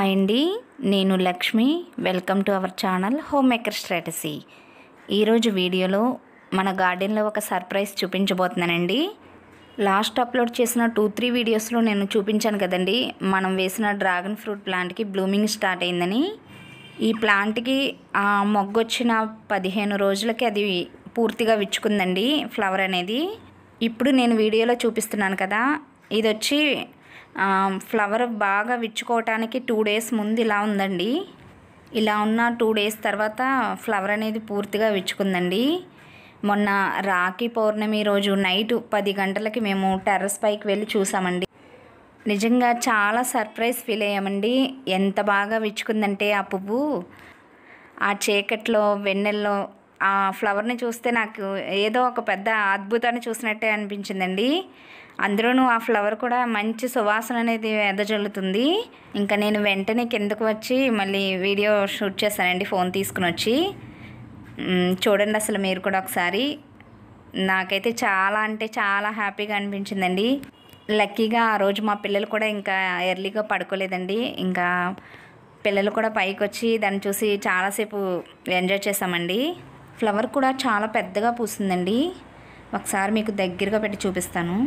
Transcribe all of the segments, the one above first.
Hi అండి, నేను Lakshmi. Welcome to our channel home maker strategy. ఈరోజు వీడియోలో మన గార్డెన్లో ఒక సర్ప్రైజ్ చూపించబోతున్నానండి. లాస్ట్ అప్లోడ్ చేసిన 2-3 వీడియోస్లో నేను చూపించాను కదండి, మనం వేసిన డ్రాగన్ ఫ్రూట్ ప్లాంట్కి బ్లూమింగ్ స్టార్ట్ అయిందని. ఈ ప్లాంట్కి మొగ్గొచ్చిన 15 రోజులకి అది పూర్తిగా విచ్చుకుందండి ఫ్లవర్ అనేది. ఇప్పుడు నేను వీడియోలో చూపిస్తున్నాను కదా, ఇది వచ్చి ఫ్లవర్ బాగా విచ్చుకోవటానికి 2 డేస్ ముందు ఇలా ఉందండి. ఇలా ఉన్న 2 డేస్ తర్వాత ఫ్లవర్ అనేది పూర్తిగా విచ్చుకుందండి. మొన్న రాఖీ పౌర్ణమి రోజు నైట్ 10 గంటలకి మేము టెర్రస్ పైకి వెళ్ళి చూసామండి. నిజంగా చాలా సర్ప్రైజ్ ఫీల్ అయ్యామండి. ఎంత బాగా విచ్చుకుందంటే ఆ పువ్వు ఆ చీకట్లో వెన్నెల్లో ఆ ఫ్లవర్ని చూస్తే నాకు ఏదో ఒక పెద్ద అద్భుతాన్ని చూసినట్టే అనిపించిందండి. అందులోనూ ఆ ఫ్లవర్ కూడా మంచి సువాసన అనేది వెదజల్లుతుంది. ఇంకా నేను వెంటనే కిందకు వచ్చి మళ్ళీ వీడియో షూట్ చేశానండి, ఫోన్ తీసుకుని వచ్చి. చూడండి అసలు మీరు కూడా ఒకసారి. నాకైతే చాలా అంటే చాలా హ్యాపీగా అనిపించిందండి. లక్కీగా ఆ రోజు మా పిల్లలు కూడా ఇంకా ఎర్లీగా పడుకోలేదండి. ఇంకా పిల్లలు కూడా పైకి వచ్చి దాన్ని చూసి చాలాసేపు ఎంజాయ్ చేసామండి. ఫ్లవర్ కూడా చాలా పెద్దగా పూసిందండి. ఒకసారి మీకు దగ్గరగా పెట్టి చూపిస్తాను.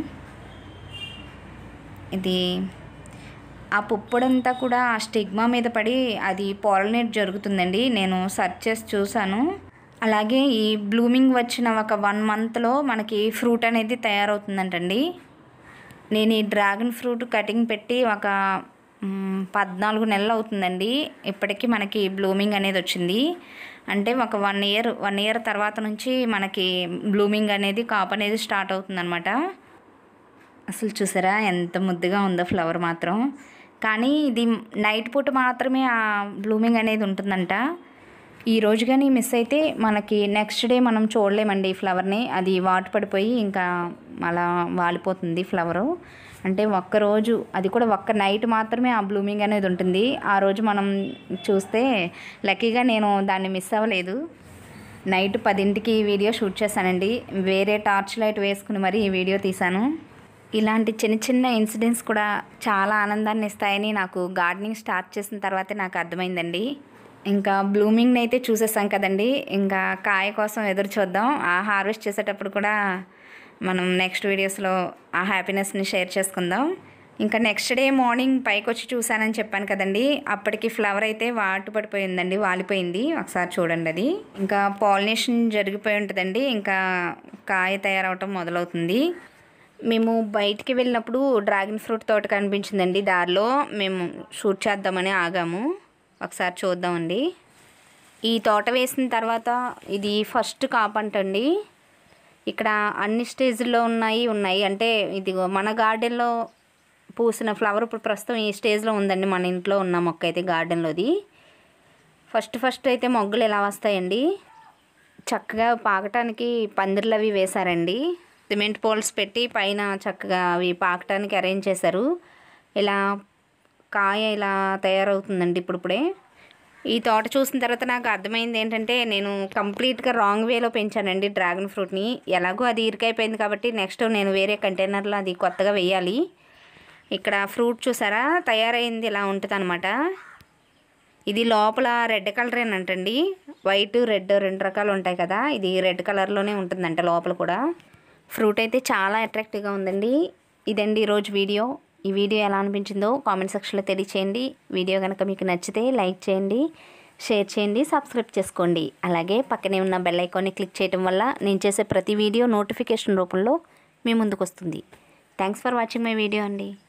ఇది ఆ పుప్పొడంతా కూడా ఆ స్టిగ్మా మీద పడి అది పాలినేట్ జరుగుతుందండి. నేను సెర్చ్ చేసి చూసాను. అలాగే ఈ బ్లూమింగ్ వచ్చిన ఒక 1 మంత్లో మనకి ఫ్రూట్ అనేది తయారవుతుందంటండి. నేను ఈ డ్రాగన్ ఫ్రూట్ కటింగ్ పెట్టి ఒక 14 నెలలు అవుతుందండి. ఇప్పటికీ మనకి బ్లూమింగ్ అనేది వచ్చింది. అంటే ఒక 1 ఇయర్ తర్వాత నుంచి మనకి బ్లూమింగ్ అనేది కాపు అనేది స్టార్ట్ అవుతుందన్నమాట. అసలు చూసారా ఎంత ముద్దుగా ఉందో ఫ్లవర్ మాత్రం. కానీ ఇది నైట్ పూట మాత్రమే ఆ బ్లూమింగ్ అనేది ఉంటుందంట. ఈ రోజు కానీ మిస్ అయితే మనకి నెక్స్ట్ డే మనం చూడలేమండి ఫ్లవర్ని. అది వాటు పడిపోయి ఇంకా అలా వాలిపోతుంది ఫ్లవరు. అంటే ఒక్కరోజు, అది కూడా ఒక్క నైట్ మాత్రమే ఆ బ్లూమింగ్ అనేది ఉంటుంది. ఆ రోజు మనం చూస్తే లక్కీగా నేను దాన్ని మిస్ అవ్వలేదు. నైట్ 10ంటికి ఈ వీడియో షూట్ చేశానండి. వేరే టార్చ్ లైట్ వేసుకుని మరీ ఈ వీడియో తీశాను. ఇలాంటి చిన్న చిన్న ఇన్సిడెంట్స్ కూడా చాలా ఆనందాన్ని ఇస్తాయని నాకు గార్డెనింగ్ స్టార్ట్ చేసిన తర్వాతే నాకు అర్థమైందండి. ఇంకా బ్లూమింగ్ని అయితే చూసేసాం కదండి, ఇంకా కాయ కోసం ఎదురు చూద్దాం. ఆ హార్వెస్ట్ చేసేటప్పుడు కూడా మనం నెక్స్ట్ వీడియోస్లో ఆ హ్యాపీనెస్ని షేర్ చేసుకుందాం. ఇంకా నెక్స్ట్ డే మార్నింగ్ పైకి వచ్చి చూశానని చెప్పాను కదండి, అప్పటికి ఫ్లవర్ అయితే వాటు పడిపోయిందండి, వాలిపోయింది. ఒకసారి చూడండి, అది ఇంకా పాలినేషన్ జరిగిపోయి ఉంటుందండి. ఇంకా కాయ తయారవటం మొదలవుతుంది. మేము బయటికి వెళ్ళినప్పుడు డ్రాగన్ ఫ్రూట్ తోట కనిపించిందండి. దారిలో మేము షూట్ చేద్దామని ఆగాము. ఒకసారి చూద్దామండి. ఈ తోట వేసిన తర్వాత ఇది ఫస్ట్ కాపంటండి. ఇక్కడ అన్ని స్టేజ్లో ఉన్నాయి. అంటే ఇది మన గార్డెన్లో పూసిన ఫ్లవర్ ఇప్పుడు ప్రస్తుతం ఈ స్టేజ్లో ఉందండి. మన ఇంట్లో ఉన్న మొక్క అయితే గార్డెన్లోది. ఫస్ట్ అయితే మొగ్గలు ఎలా వస్తాయండి, చక్కగా పాకటానికి పందిర్లు అవి వేశారండి. సిమెంట్ పోల్స్ పెట్టి పైన చక్కగా అవి పాకటానికి అరేంజ్ చేశారు. ఇలా కాయ ఇలా తయారవుతుందండి ఇప్పుడిప్పుడే. ఈ తోట చూసిన తర్వాత నాకు అర్థమైంది ఏంటంటే, నేను కంప్లీట్గా రాంగ్ వేలో పెంచానండి డ్రాగన్ ఫ్రూట్ని. ఎలాగో అది ఇరుకైపోయింది కాబట్టి నెక్స్ట్ నేను వేరే కంటైనర్లో అది కొత్తగా వేయాలి. ఇక్కడ ఫ్రూట్ చూసారా తయారైంది, ఇలా ఉంటుంది అనమాట. ఇది లోపల రెడ్ కలరేనంటండి. వైట్ రెడ్ 2 రకాలు ఉంటాయి కదా, ఇది రెడ్ కలర్లోనే ఉంటుందంట లోపల కూడా. ఫ్రూట్ అయితే చాలా అట్రాక్టివ్గా ఉందండి. ఇదండి ఈరోజు వీడియో. ఈ వీడియో ఎలా అనిపించిందో కామెంట్ సెక్షన్లో తెలియచేయండి. వీడియో కనుక మీకు నచ్చితే లైక్ చేయండి, షేర్ చేయండి, సబ్స్క్రైబ్ చేసుకోండి. అలాగే పక్కనే ఉన్న బెల్ ఐకాన్ని క్లిక్ చేయడం వల్ల నేను చేసే ప్రతి వీడియో నోటిఫికేషన్ రూపంలో మీ ముందుకు వస్తుంది. Thanks for watching my video అండి.